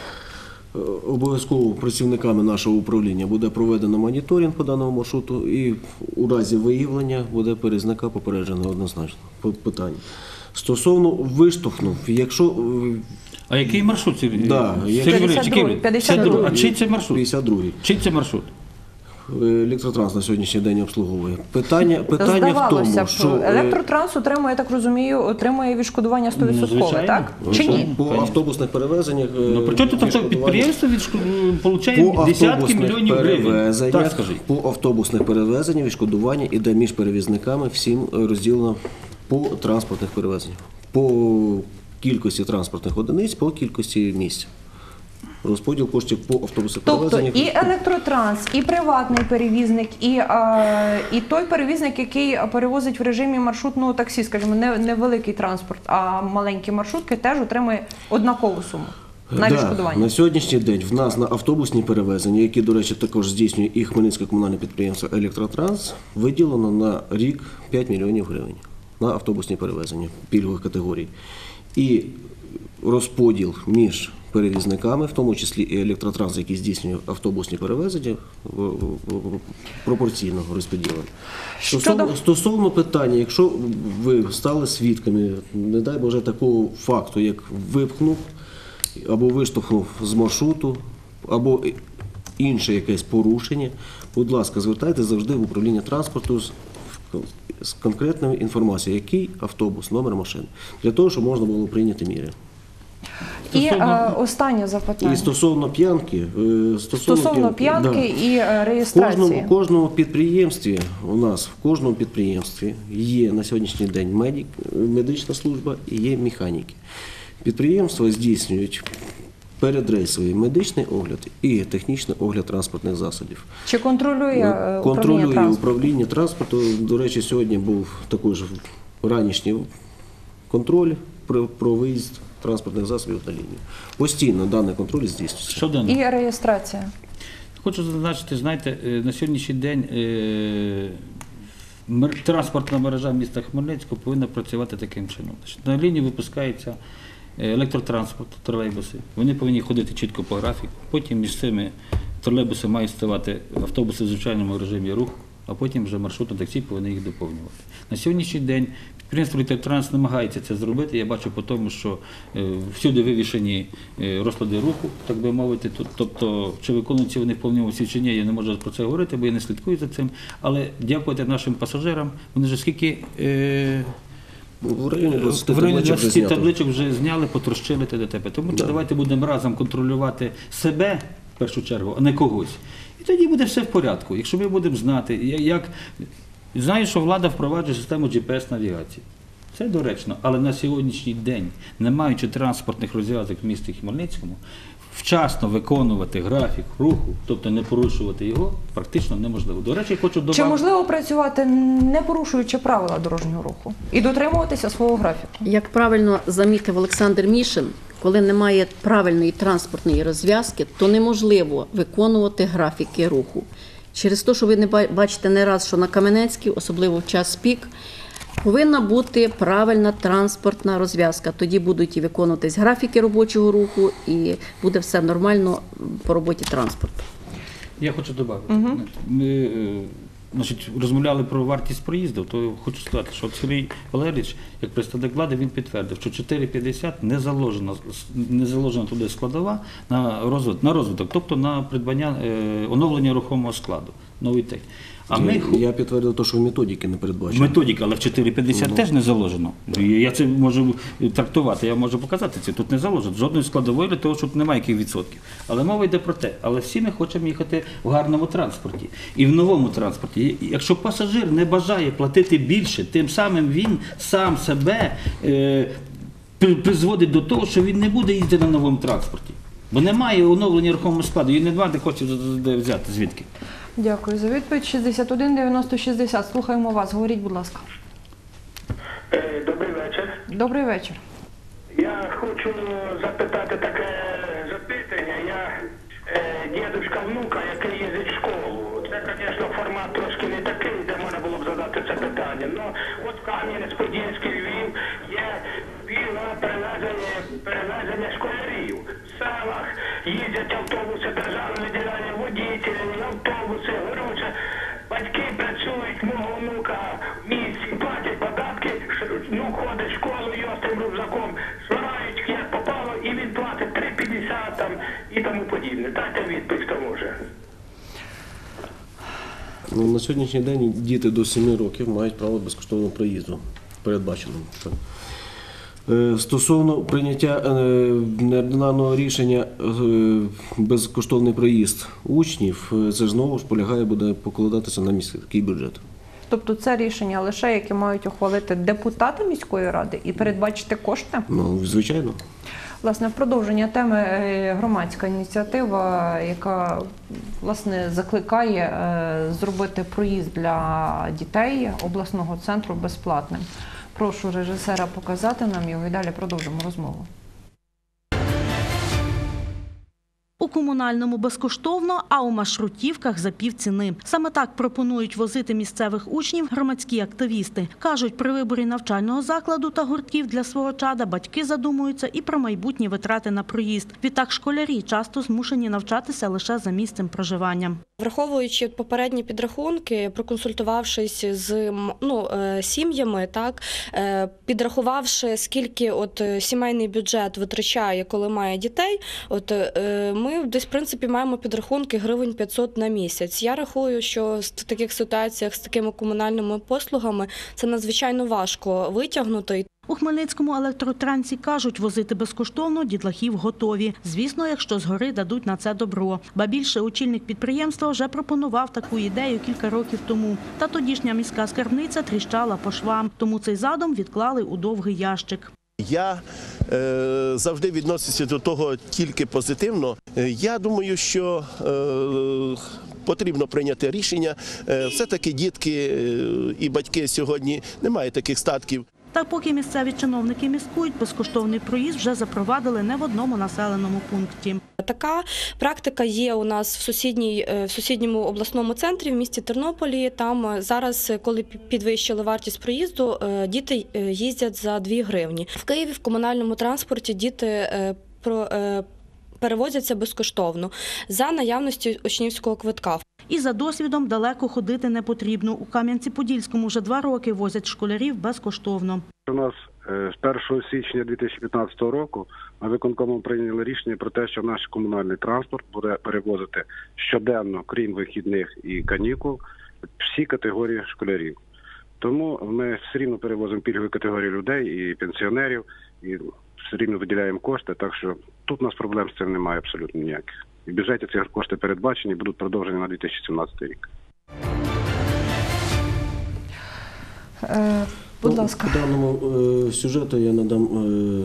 Е, Обов'язково працівниками нашого управління буде проведено моніторинг по даному маршруту і у разі виявлення буде перевізника попереджено однозначно по- питання. Стосовно виштовхнув, якщо... е, А який маршрут? Сергій? Да, Сергій я- Валерійович, який ви? п'ятдесят другий. п'ятдесят другий. А чий це маршрут? п'ятдесят другий. Чий це маршрут? Електротранс на сьогоднішній день обслуговує. Питання, питання в Здавалося тому, б, що... е, електротранс отримує, я так розумію, отримує відшкодування сто відсотків, Ну, звичайно. так? Чи ні? По автобусних перевезеннях... е, Ну, при чому тут авто- відшкодування- підприємство отримує По десятки автобусних мільйонів гривень? перевезеннях- Так скажіть. По автобусних перевезеннях відшкодування іде між перевізниками, всім розділено по транспортних перевезеннях. По кількості транспортних одиниць, по кількості місць. Розподіл коштів по автобусних Тобто перевезеннях. і електротранс, і приватний перевізник, і, а, і той перевізник, який перевозить в режимі маршрутного таксі, скажімо, не невеликий транспорт, а маленькі маршрутки, теж отримує однакову суму на Да, відшкодування. на сьогоднішній день в нас на автобусні перевезення, які, до речі, також здійснює і Хмельницьке комунальне підприємство «Електротранс», виділено на рік п'ять мільйонів гривень на автобусні перевезення пільгових категорій. І розподіл між перевізниками, в тому числі і «Електротранс», який здійснює автобусні перевезення, в- в- в- пропорційно розподілено. Стосовно, стосовно питання, якщо ви стали свідками, не дай Боже, такого факту, як випхнув або виштовхнув з маршруту або інше якесь порушення, будь ласка, звертайтеся завжди в управління транспорту з, з конкретною інформацією, який автобус, номер машини, для того, щоб можна було прийняти міри. І е, останнє запитання. І стосовно п'янки, е, стосовно, Стосовно п'янки, п'янки да. і е, В реєстрації. кожному, кожному підприємстві, у нас в кожному підприємстві є на сьогоднішній день медик, медична служба і є механіки. Підприємства здійснюють передрейсовий медичний огляд і технічний огляд транспортних засобів. Чи контролює е, Контролює управління транспорту? управління транспорту. До речі, сьогодні був також ранішній контроль про, про виїзд транспортних засобів на лінію. Постійно даний контроль здійснюється. Щоденно. І реєстрація. Хочу зазначити, знаєте, е, на сьогоднішній день е, мер- транспортна мережа міста Хмельницького повинна працювати таким чином. Значить, на лінії випускається е, електротранспорт, тролейбуси. Вони повинні ходити чітко по графіку. Потім між цими тролейбусами мають ставати автобуси в звичайному режимі руху, а потім вже маршрутне таксі повинні їх доповнювати. На сьогоднішній день підприємство «Електротранс» намагається це зробити. Я бачу по тому, що е, всюди вивішені е, розклади руху, так би мовити. Тут, тобто, чи виконуються вони в повному обсязі чи ні, я не можу про це говорити, бо я не слідкую за цим. Але дякувати нашим пасажирам, вони вже скільки е, в районі двадцяти в районі табличок вже двадцяти знято. табличок вже зняли, потрощили т.д. т.п. Тому Да. давайте будемо разом контролювати себе, в першу чергу, а не когось. І тоді буде все в порядку. Якщо ми будемо знати, я- як... Знаю, що влада впроваджує систему джі пі ес-навігації. Це доречно, але на сьогоднішній день, не маючи транспортних розв'язок в місті Хмельницькому, вчасно виконувати графік руху, тобто не порушувати його, практично неможливо. До речі, хочу додати... Чи можливо працювати, не порушуючи правила дорожнього руху і дотримуватися свого графіку? Як правильно замітив Олександр Мішин, коли немає правильної транспортної розв'язки, то неможливо виконувати графіки руху. Через те, що ви не ба- бачите не раз, що на Кам'янецькій, особливо в час пік, повинна бути правильна транспортна розв'язка. Тоді будуть і виконуватись графіки робочого руху, і буде все нормально по роботі транспорту. Я хочу додати. Мгм. Ми е, значить, розмовляли про вартість проїзду, то хочу сказати, що Сергій Валерійович, як представник влади, він підтвердив, що чотири п'ятдесят не заложена, не заложена туди складова на розвиток, на розвиток, тобто на придбання, е, оновлення рухомого складу, новий техніки. А ми ху- Я підтвердив те, що в методики не передбачено. Методика, але в чотири п'ятдесят Ну. теж не заложено. І Я це можу трактувати, я можу показати це. Тут не заложено. Жодної складової для того, щоб немає яких відсотків. Але мова йде про те. Але всі ми хочемо їхати в гарному транспорті. І в новому транспорті. І Якщо пасажир не бажає платити більше, тим самим він сам себе е, при- призводить до того, що він не буде їздити на новому транспорті. Бо немає оновлення рухомого складу, і не немає де коштів взяти звідки. Дякую за відповідь. шістдесят один дев'яносто шістдесят. Слухаємо вас. Говоріть, будь ласка. Е, Добрий вечір. Добрий вечір. Я хочу запитати таке запитання. Я е, дідусь внука, який їздить в школу. Це, звісно, формат трошки не такий, де можна було б задати це питання. Ну, от Кам'янець-Подільський, Львів є вільне перевезення, перевезення школярів. В селах їздять автобуси, держава виділяє водітелів, автобуси, горюче. Батьки працюють, мого внука в місті, платять податки, ну, ходить в школу, його з тим рюкзаком, сварають, як попало, і він платить три п'ятдесят там і тому подібне. Дайте відповідь, хто може. Ну, на сьогоднішній день діти до семи років мають право безкоштовного проїзду, передбачено. Так. Е, Стосовно прийняття е, неординарного рішення е, безкоштовний проїзд учнів, е, це ж знову ж полягає, буде покладатися на міський бюджет. Тобто це рішення лише, які мають ухвалити депутати міської ради і передбачити кошти? Ну, звичайно. Власне, в продовження теми е, громадська ініціатива, яка власне закликає е, зробити проїзд для дітей обласного центру безплатним. Прошу режисера показати нам його і далі продовжимо розмову. У комунальному безкоштовно, а у маршрутівках за півціни. Саме так пропонують возити місцевих учнів громадські активісти. Кажуть, при виборі навчального закладу та гуртків для свого чада батьки задумуються і про майбутні витрати на проїзд. Відтак школярі часто змушені навчатися лише за місцем проживання. Враховуючи попередні підрахунки, проконсультувавшись з ну, сім'ями, так, підрахувавши, скільки от сімейний бюджет витрачає, коли має дітей, от ми ми десь, в принципі, маємо підрахунки гривень п'ятсот на місяць. Я рахую, що в таких ситуаціях з такими комунальними послугами це надзвичайно важко витягнути. У Хмельницькому електротрансі кажуть, возити безкоштовно дітлахів готові. Звісно, якщо згори дадуть на це добро. Ба більше, очільник підприємства вже пропонував таку ідею кілька років тому. Та тодішня міська скарбниця тріщала по швам. Тому цей задум відклали у довгий ящик. Я е, завжди відносився до того тільки позитивно. Е, Я думаю, що е, потрібно прийняти рішення. Е, Все-таки дітки е, і батьки сьогодні не мають таких статків. Та поки місцеві чиновники міскують, безкоштовний проїзд вже запровадили не в одному населеному пункті. Така практика є у нас в, сусідній, в сусідньому обласному центрі в місті Тернополі. Там зараз, коли підвищили вартість проїзду, діти їздять за дві гривні. В Києві в комунальному транспорті діти про перевозяться безкоштовно за наявності учнівського квитка. І за досвідом далеко ходити не потрібно. У Кам'янці-Подільському вже два роки возять школярів безкоштовно. У нас з першого січня дві тисячі п'ятнадцятого року ми виконкомом прийняли рішення про те, що наш комунальний транспорт буде перевозити щоденно, крім вихідних і канікул, всі категорії школярів. Тому ми все рівно перевозимо пільгові категорії людей і пенсіонерів, і все рівно виділяємо кошти, так що тут у нас проблем з цим немає абсолютно ніяких. В бюджеті ці кошти передбачені, будуть продовжені на дві тисячі сімнадцятий рік. Е, будь ласка. По даному е, сюжету я надам е,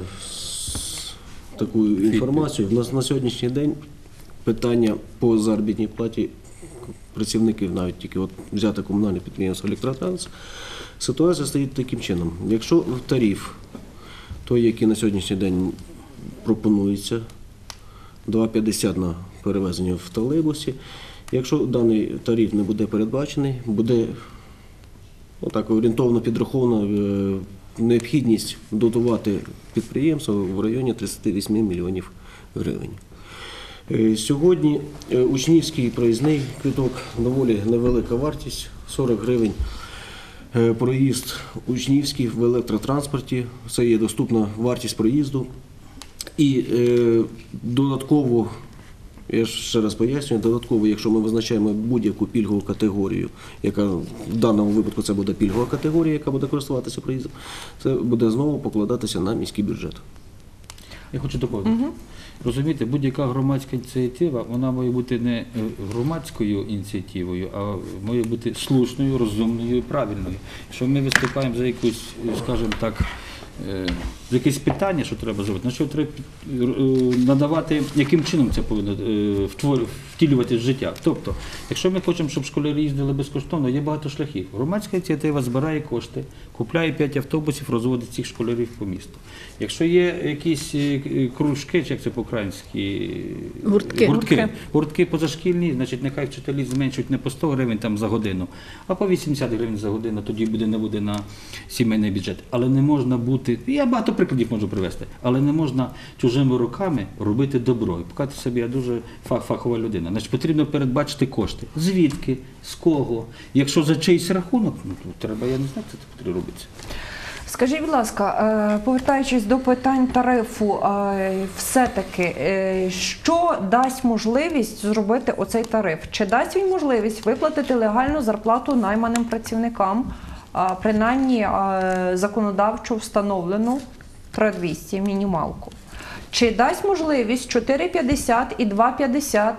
таку інформацію. У нас на сьогоднішній день питання по заробітній платі працівників, навіть тільки от взяти комунальне підприємство «Електротранс», ситуація стоїть таким чином. Якщо тариф, той, який на сьогоднішній день пропонується, два п'ятдесят на перевезення в тролейбусі. Якщо даний тариф не буде передбачений, буде отак орієнтовно підрахована необхідність дотувати підприємство в районі тридцять вісім мільйонів гривень. Сьогодні учнівський проїзний квиток доволі невелика вартість, сорок гривень. Проїзд учнівський в електротранспорті, це є доступна вартість проїзду. І е, додатково, я ще раз пояснюю, додатково, якщо ми визначаємо будь-яку пільгову категорію, яка в даному випадку це буде пільгова категорія, яка буде користуватися проїздом, це буде знову покладатися на міський бюджет. Я хочу доповнити. Угу. Розумієте, будь-яка громадська ініціатива, вона має бути не громадською ініціативою, а має бути слушною, розумною і правильною. Якщо ми виступаємо за якусь, скажімо так, за якесь питання, що треба зробити, на що треба надавати, яким чином це повинно втілювати в життя. Тобто, якщо ми хочемо, щоб школярі їздили безкоштовно, є багато шляхів. Громадська ініціатива збирає кошти, купляє п'ять автобусів, розводить цих школярів по місту. Якщо є якісь кружки, чи як це по-українськи? Гуртки. Гуртки. Гуртки позашкільні, значить, нехай вчителі зменшують не по сто гривень там, за годину, а по вісімдесят гривень за годину, тоді буде, не буде на сімейний бюджет. Але не можна бути, я багато прикладів можу привести, але не можна чужими руками робити добро. І показати собі, я дуже фахова людина. Значить, потрібно передбачити кошти. Звідки, з кого. Якщо за чийсь рахунок, ну, то треба, я не знаю, це потрібно робити. Скажіть, будь ласка, повертаючись до питань тарифу, все-таки, що дасть можливість зробити оцей тариф? Чи дасть він можливість виплатити легальну зарплату найманим працівникам, принаймні законодавчо встановлену три двісті мінімалку? Чи дасть можливість чотири п'ятдесят і два п'ятдесят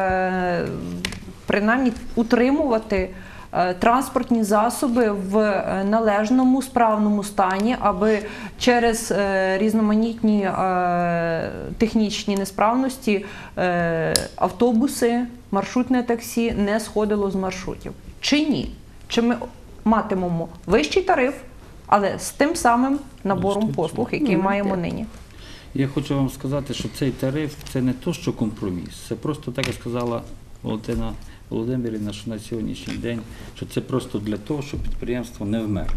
принаймні утримувати транспортні засоби в належному, справному стані, аби через різноманітні технічні несправності автобуси, маршрутне таксі не сходило з маршрутів? Чи ні? Чи ми матимемо вищий тариф, але з тим самим набором послуг, який маємо нині? Я хочу вам сказати, що цей тариф – це не то, що компроміс. Це просто, так як сказала Валентина Володимирівна, що на сьогоднішній день, що це просто для того, щоб підприємство не вмерло.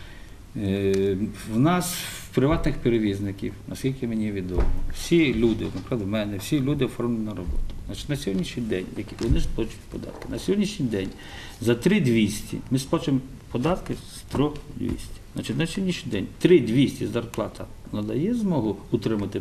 В нас, в приватних перевізників, наскільки мені відомо, всі люди, наприклад, в мене, всі люди оформлені на роботу. Значить, на сьогоднішній день, які вони сплачують податки, на сьогоднішній день за три двісті ми сплачуємо податки з три двісті. Значить, на сьогоднішній день три двісті зарплата надає змогу утримати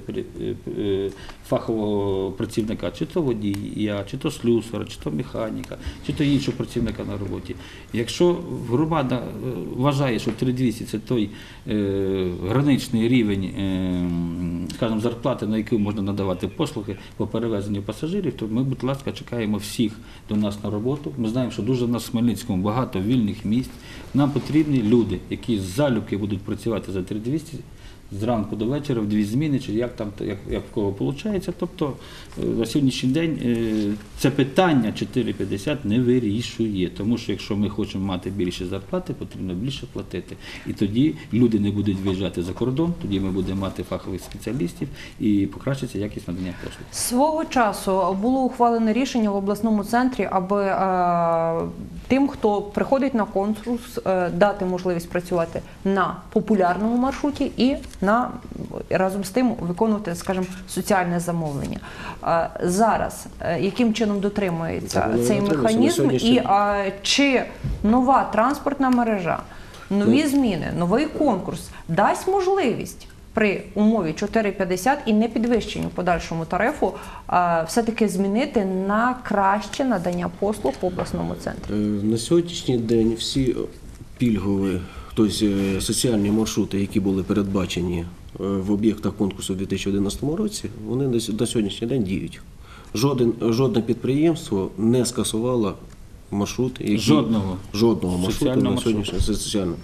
фахового працівника, чи то водія, чи то слюсара, чи то механіка, чи то іншого працівника на роботі. Якщо громада вважає, що три тисячі двісті – це той е, граничний рівень, е, скажімо, зарплати, на яку можна надавати послуги по перевезенню пасажирів, то ми, будь ласка, чекаємо всіх до нас на роботу. Ми знаємо, що дуже в нас в Хмельницькому багато вільних місць. Нам потрібні люди, які з залюбки будуть працювати за три тисячі двісті зранку до вечора, в дві зміни, чи як там, як, як в кого виходить. Тобто на сьогоднішній день це питання чотири п'ятдесят не вирішує, тому що якщо ми хочемо мати більше зарплати, потрібно більше платити. І тоді люди не будуть виїжджати за кордон, тоді ми будемо мати фахових спеціалістів і покращиться якість надання послуг. Свого часу було ухвалене рішення в обласному центрі, аби е, тим, хто приходить на конкурс, е, дати можливість працювати на популярному маршруті і на, разом з тим виконувати, скажімо, соціальне замовлення. Е, зараз е, яким чином дотримується цей механізм і е, чи нова транспортна мережа, нові зміни, новий конкурс дасть можливість при умові чотири п'ятдесят і не підвищенню подальшому тарифу все-таки змінити на краще надання послуг в обласному центрі? На сьогоднішній день всі пільгові, тобто соціальні маршрути, які були передбачені в об'єктах конкурсу у дві тисячі одинадцятому році, вони на сьогоднішній день діють. Жоден, жодне підприємство не скасувало маршрут, який, жодного, жодного маршруту на сьогоднішній соціальному.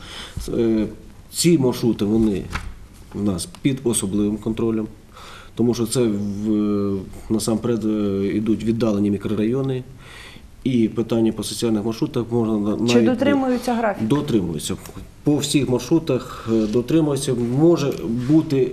Ці маршрути, вони у нас під особливим контролем, тому що це в, насамперед йдуть віддалені мікрорайони, і питання по соціальних маршрутах можна навіть... Чи дотримуються графіки? Дотримуються. По всіх маршрутах дотримуються. Може бути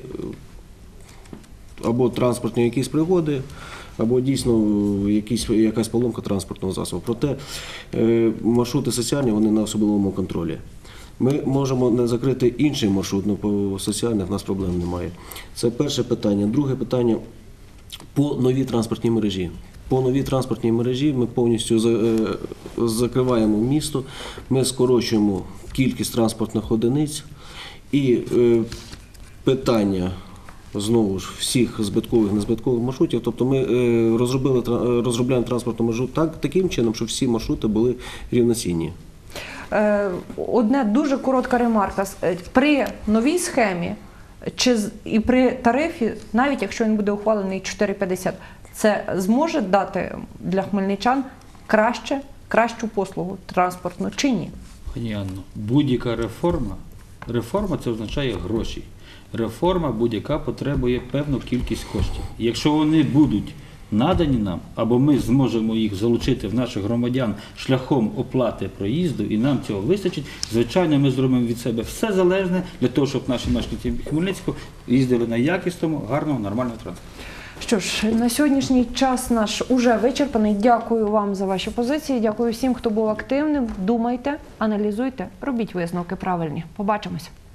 або транспортні якісь пригоди, або дійсно якісь, якась поломка транспортного засобу. Проте маршрути соціальні, вони на особливому контролі. Ми можемо не закрити інший маршрут, але по соціальних в нас проблем немає. Це перше питання. Друге питання по новій транспортній мережі. По новій транспортній мережі ми повністю закриваємо місто, ми скорочуємо кількість транспортних одиниць і питання знову ж всіх збиткових, незбиткових маршрутів. Тобто ми розробили, розробляємо транспортну мережу так, таким чином, щоб всі маршрути були рівноцінні. Одне дуже коротка ремарка. При новій схемі чи і при тарифі, навіть якщо він буде ухвалений чотири п'ятдесят, це зможе дати для хмельничан краще, кращу послугу транспортну чи ні? Пані Анно, будь-яка реформа, реформа це означає гроші. Реформа будь-яка потребує певну кількість коштів. Якщо вони будуть надані нам, або ми зможемо їх залучити в наших громадян шляхом оплати проїзду, і нам цього вистачить, звичайно, ми зробимо від себе все залежне для того, щоб наші мешканці Хмельницького їздили на якісному, гарному, нормальному транспорті. Що ж, на сьогоднішній час наш уже вичерпаний. Дякую вам за ваші позиції, дякую всім, хто був активним. Думайте, аналізуйте, робіть висновки правильні. Побачимось.